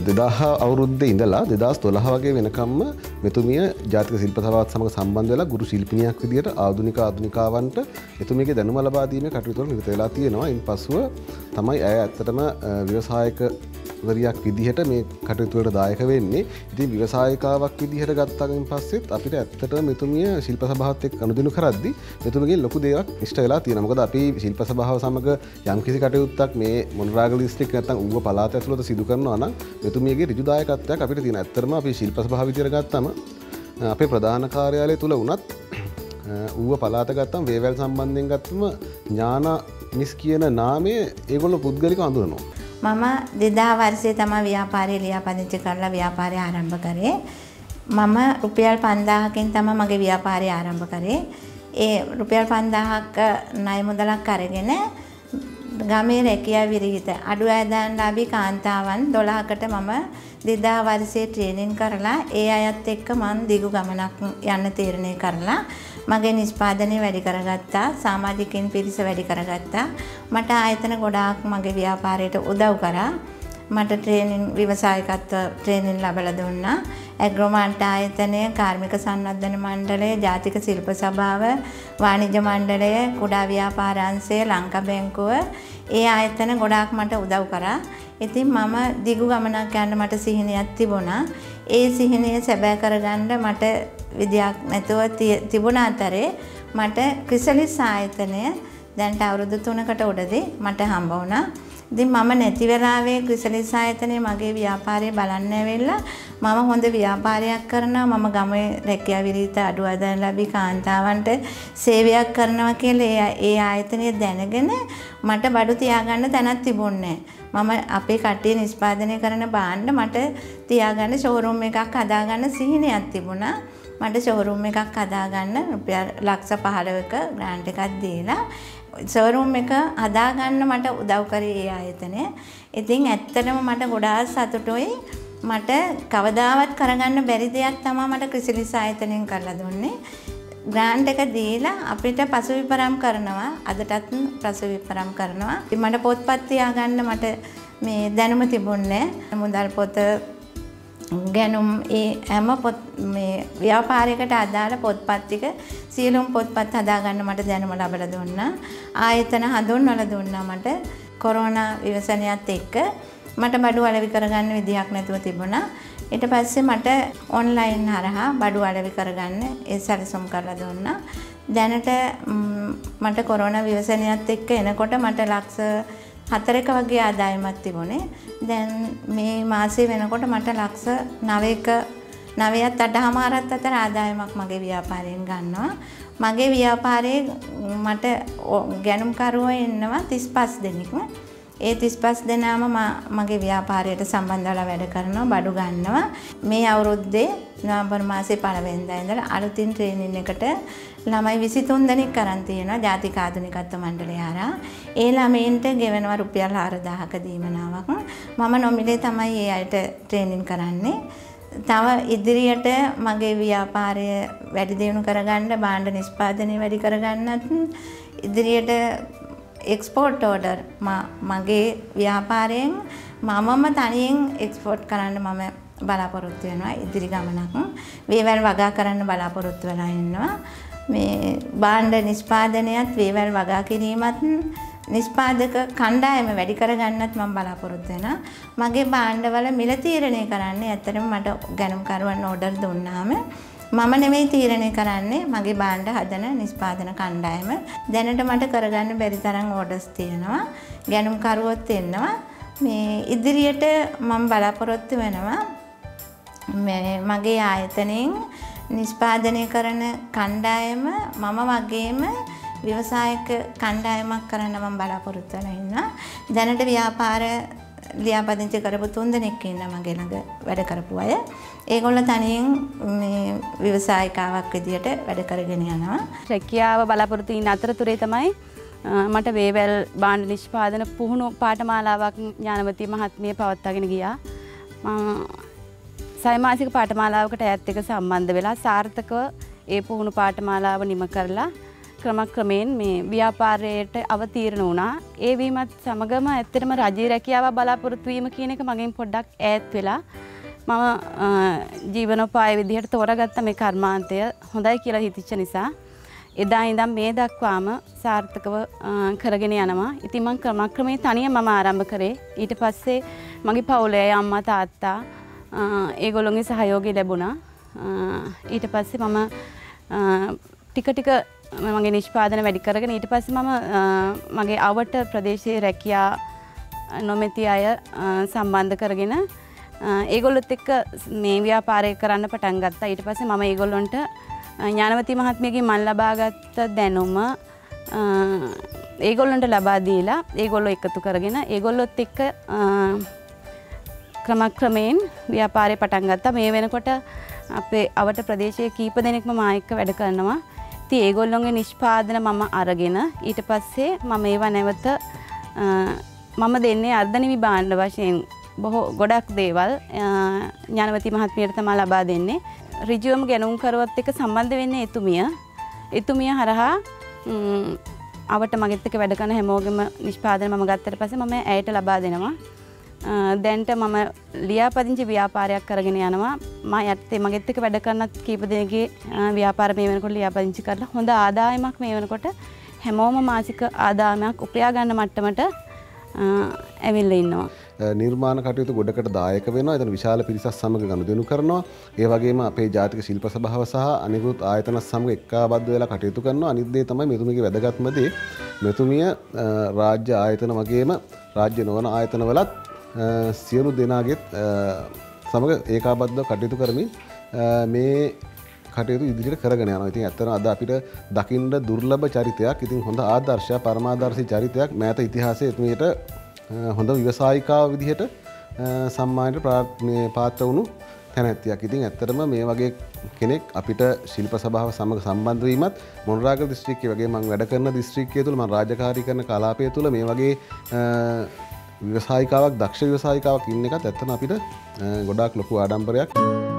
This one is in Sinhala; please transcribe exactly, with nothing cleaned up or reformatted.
දෙදාහ අවුරුද්දේ ඉඳලා දෙදාස් දොළහ වගේ වෙනකම්ම මෙතුමිය ජාතික ශිල්ප සභාවත් සමග සම්බන්ධ වෙලා ගුරු ශිල්පිනියක් විදියට ආධුනික ආධුනිකාවන්ට එතුමියගේ දැනුම ලබා දීමේ කටයුතු වල නිරත වෙලා තියෙනවා. ඉන් පසුව තමයි ඇය ඇත්තටම ව්‍යවසායකවරියක් විදිහට මේ කටයුතු වලට දායක වෙන්නේ. ඉතින් ව්‍යවසායිකාවක් විදිහට ගත්තාන් පස්සෙත් අපිට ඇත්තටම මෙතුමිය ශිල්ප සභාවත් එක්ක අනුදිනු කරද්දී මෙතුමියගේ ලොකු දෙයක් ඉෂ්ට වෙලා තියෙනවා. මොකද අපි ශිල්ප සභාව සමග යම්කිසි කටයුත්තක් මේ මොනරාගල දිස්ත්‍රික්ක නැත්නම් ඌව පළාත ඇතුළත සිදු කරනවා නම් මෙතුමියගේ ඍජු දායකත්වයක් අපිට තියෙනවා. ඇත්තටම අපි ශිල්ප සභාව විදියට ගත්තම අපේ ප්‍රධාන කාර්යාලය තුල වුණත් ඌව පළාත ගත්තම වේවැල් සම්බන්ධයෙන් ගත්තම ඥානා මිස් කියන නාමය ඒගොල්ලෝ පුද්ගලිකව අඳුරනවා. මම දෙදා වර්ෂයේ තමයි ව්‍යාපාරය ලියාපදිංචි කරලා ව්‍යාපාරය ආරම්භ කරේ. මම රුපියල් පන්දාහකින් තමයි මගේ ව්‍යාපාරය ආරම්භ කරේ. ඒ රුපියල් පන්දාහක ණය මුදලක් අරගෙන ගමේ රැකියාව විරහිත අඩු ආදායම්ලාභී කාන්තාවන් දොළහකට මම දෙදා වර්ෂයේ ට්‍රේනින් කරලා ඒ අයත් එක්ක මම දිගු ගමනක් යන්න තීරණය කරලා මගේ නිෂ්පාදනය වැඩි කරගත්තා. සමාජිකයන් පිරිස වැඩි කරගත්තා. මට ආයතන ගොඩාක් මගේ ව්‍යාපාරයට උදව් කරා. මට ට්‍රේනින් ව්‍යවසායකත්ව ට්‍රේනින් ලැබලා දුන්නා. ඇග්‍රෝමාර්ට් ආයතනය, කාර්මික සංවර්ධන මණ්ඩලය, ජාතික ශිල්ප සභාව, වාණිජ්‍ය මණ්ඩලය, කුඩා ව්‍යාපාර අංශය, ලංකා බැංකුව ඒ ආයතන ගොඩාක් මට උදව් කරා. ඉතින් මම දිගු ගමනක් යන්න මට සිහිනයක් තිබුණා. ඒ සිහිනය සැබෑ කරගන්න මට විදියක් නැතුව තිබුණ අතරේ මට ක්‍රිසලිස් ආයතනය දැන්ට අවුරුදු තුනකට උඩදී මට හම්බ වුණා. ඉතින් මම නැති වෙලාවේ ක්‍රිසලිස් ආයතනයේ මගේ ව්‍යාපාරය බලන්න ඇවිල්ලා මම හොඳ ව්‍යාපාරයක් කරනවා. මම ගමේ රැකියාව විරහිත අඩු ආදායම්ලාභී කාන්තාවන්ට සේවයක් කරනවා කියලා ඒ ආයතනය දැනගෙන මට බඩු තියාගන්න තැනක් තිබුණේ නැහැ. මම අපේ කට්ටිය නිෂ්පාදනය කරන භාණ්ඩ මට තියාගන්න ෂෝරූම් එකක් හදාගන්න සිහිනයක් තිබුණා. මට ෂෝරූම් එකක් හදාගන්න රුපියල් ලක්ෂ පහළොවක ග්‍රාන්ට් එකක් දීලා ෂෝරූම් එක හදාගන්න මට උදව් කරේ ඒ ආයතනය. ඉතින් ඇත්තටම මට ගොඩාක් සතුටුයි. මට කවදාවත් කරගන්න බැරි දෙයක් තමයි මට ක්‍රිසලිස් ආයතනයෙන් කරලා දුන්නේ. ග්‍රාන්ට් එක දීලා අපිට පසු විපරම් කරනවා. අදටත් පසු විපරම් කරනවා. මට පොත්පත් තියාගන්න මට මේ දැනුම තිබුණේ මුදල් පොත ගැනුම් ඒ හැම පොත් මේ ව්‍යාපාරයකට අදාළ පොත්පත් ටික සියලුම පොත්පත් හදාගන්න මට දැනුම ලැබලා දුන්නා. ආයතන හඳුන්වලා දුන්නා මට. කොරෝනා විවසනයත් එක්ක මට බඩු අලෙවි කරගන්න විදියක් නැතුව තිබුණා. ඊට පස්සේ මට ඔන්ලයින් හරහා බඩු අලෙවි කරගන්න ඒ සැලසුම් කරලා දුන්නා. දැනට මට කොරෝනා විවසනයත් එක්ක එනකොට මට ලක්ෂ හතරක වගේ ආදායමක් තිබුණේ. දැන් මේ මාසේ වෙනකොට මට ලක්ෂ නවයක නවයත් අටමාරත් අතර ආදායමක් මගේ ව්‍යාපාරයෙන් ගන්නවා. මගේ ව්‍යාපාරයේ මට ගැනුම්කරුවෝ ඉන්නවා තිස් පහ දෙනෙක්. ඒ තිස් පහ දෙනාම මගේ ව්‍යාපාරයට සම්බන්ධ වෙලා වැඩ කරනවා, බඩු ගන්නවා. මේ අවුරුද්දේ නොවැම්බර් මාසේ පළවෙනිදා ඉඳලා අලුතින් ට්‍රේනින් එකට ළමයි විසිතුන් දෙනෙක් කරන් තියෙනවා ජාතික ආධුනිකත්ව මණ්ඩලය හරහා. ඒ ළමයින්ට ගෙවනවා රුපියල් හාරදාහක දීමනාවක්. මම නොමිලේ තමයි ඒ අයට ට්‍රේනින් කරන්නේ. තව ඉදිරියට මගේ ව්‍යාපාරය වැඩි දියුණු කරගන්න, භාණ්ඩ නිෂ්පාදනය වැඩි කරගන්නත් ඉදිරියට එක්ස්පෝර්ට් ඕඩර් මගේ ව්‍යාපාරයෙන් මමම තනියෙන් එක්ස්පෝර්ට් කරන්න මම බලාපොරොත්තු වෙනවා. ඉදිරි ගමනක් වේවැල් වගා කරන්න බලාපොරොත්තු වෙලා ඉන්නවා. මේ භාණ්ඩ නිෂ්පාදනයත් වේවැල් වගා කිරීමත් නිෂ්පාදක කණ්ඩායම වැඩි කරගන්නත් මම බලාපොරොත්තු වෙනවා. මගේ භාණ්ඩවල මිල තීරණය කරන්නේ ඇත්තටම මට ගැනුම්කරුවන් ඕඩර් දුන්නාම මම නෙමෙයි තීරණය කරන්නේ, මගේ භාණ්ඩ හදන නිෂ්පාදන කණ්ඩායම. දැනට මට කරගන්න බැරි තරම් ඕඩර්ස් තියෙනවා. ගැනුම්කරුවොත් එන්නවා. මේ ඉදිරියට මම බලාපොරොත්තු වෙනවා මේ මගේ ආයතනයෙන් නිෂ්පාදනය කරන කණ්ඩායම මම වගේම ව්‍යවසායක කණ්ඩායමක් කරන්න මම බලාපොරොත්තු වෙලා ඉන්නවා. දැනට ව්‍යාපාර ලියාපදිංචි කරපු තුන් දෙනෙක් ඉන්නවා මගේ ළඟ වැඩ කරපු අය. ඒගොල්ලෝ තනියෙන් මේ ව්‍යවසායිකාවක් විදියට වැඩ කරගෙන යනවා. රැකියාව බලාපොරොත්තු වෙන අතරතුරේ තමයි මට වේවැල් භාණ්ඩ නිෂ්පාදන පුහුණු පාඨමාලාවක් ඥානවති මහත්මිය පවත්වාගෙන ගියා. මම සයිමාසික පාඨමාලාවකට ඇත් එක සම්බන්ධ වෙලා සාර්ථකව ඒ පුහුණු පාඨමාලාව නිම කරලා ක්‍රමක්‍රමයෙන් මේ ව්‍යාපාරයට අවතීර්ණ වුණා. ඒ වීමත් සමගම ඇත්තටම රජයේ රැකියාව බලාපොරොත්තු වීම කියන එක මගෙන් පොඩ්ඩක් ඈත් වෙලා මම ජීවනෝපාය විදිහට තෝරාගත්ත මේ කර්මාන්තය හොඳයි කියලා හිතච්ච නිසා එදා ඉඳන් මේ දක්වාම සාර්ථකව කරගෙන යනවා. ඉතින් මම ක්‍රමක්‍රමයෙන් තනියම මම ආරම්භ කරේ. ඊට පස්සේ මගේ පවුලේ අම්මා තාත්තා ඒගොල්ලෝගේ සහයෝගය ලැබුණා. ඊට පස්සේ මම ටික ටික මගේ නිෂ්පාදන වැඩි කරගෙන ඊට පස්සේ මම මගේ අවට ප්‍රදේශයේ රැකියා නොමැති අය සම්බන්ධ කරගෙන ඒගොල්ලොත් එක්ක මේ ව්‍යාපාරය කරන්න පටන් ගත්තා. ඊට පස්සේ මම ඒගොල්ලොන්ට ඥානවති මහත්මියගෙන් මම ලබාගත් දැනුම ඒගොල්ලොන්ට ලබා දීලා ඒගොල්ලෝ එකතු කරගෙන ඒගොල්ලොත් එක්ක ක්‍රමක්‍රමයෙන් ව්‍යාපාරය පටන් ගත්තා. මේ වෙනකොට අපේ අවට ප්‍රදේශයේ කීප දෙනෙක්ම මා එක්ක වැඩ කරනවා. ඉතින් ඒගොල්ලොන්ගේ නිෂ්පාදන මම අරගෙන ඊට පස්සේ මම ඒවා නැවත මම දෙන්නේ අර්ධනිමි භාණ්ඩ වශයෙන් බොහෝ ගොඩක් දේවල් ඥානවති මහත්මියට තමයි ලබා දෙන්නේ. ඍජුවම ගැනුම් කරුවත් එක්ක සම්බන්ධ වෙන්නේ එතුමිය. එතුමිය හරහා අවට මගෙත් එක්ක වැඩ කරන හැමෝගෙම නිෂ්පාදන මම ගත්තට පස්සේ මම ඇයට ලබා දෙනවා. දැන්ට මම ලියාපදිංචි ව්‍යාපාරයක් කරගෙන යනවා. මම යත්තේ මගෙත් එක්ක වැඩ කරනත් කීප දෙනෙක්ගේ ව්‍යාපාර මේ වෙනකොට ලියාපදිංචි කරලා හොඳ ආදායමක් මේ වෙනකොට හැමෝම මාසික ආදායමක් උපයා ගන්න මට්ටමට ඇවිල්ලා ඉන්නවා. නිර්මාණ කටයුතු ගොඩකට දායක වෙනවා. එතන විශාල පිරිසක් සමග ගනුදෙනු කරනවා. ඒ වගේම අපේ ජාතික ශිල්ප සභාව සහ අනිකුත් ආයතන සමග එකාබද්ධ වෙලා කටයුතු කරනවා. අනිත් දේ තමයි මෙතුමියගේ වැදගත්ම දේ. මෙතුමිය රාජ්‍ය ආයතන වගේම රාජ්‍ය නොවන ආයතන වලත් සියලු දෙනාගෙත් සමග ඒකාබද්ධව කටයුතු කරමින් මේ කටයුතු ඉදිරියට කරගෙන යනවා. ඉතින් ඇත්තටම අද අපිට දකින්න දුර්ලභ චරිතයක්. ඉතින් හොඳ ආදර්ශයක්, පරමාදර්ශී චරිතයක්. මෑත ඉතිහාසයේ එතුමියට හොඳ ව්‍යවසායිකාව විදිහට සම්මානයට පාත්‍ර වුණු තැනැත්තියක්. ඉතින් ඇත්තටම මේ වගේ කෙනෙක් අපිට ශිල්ප සභාව සමග සම්බන්ධ වීමත් මොනරාගල දිස්ත්‍රික්කයේ වගේ මම වැඩ කරන දිස්ත්‍රික්කයේ තුල මම රාජකාරී කරන කලාපය තුල මේ වගේ ව්‍යවසායිකාවක්, දක්ෂ ව්‍යවසායිකාවක් ඉන්න එකත් ඇත්තටම අපිට ගොඩාක් ලොකු ආඩම්බරයක්.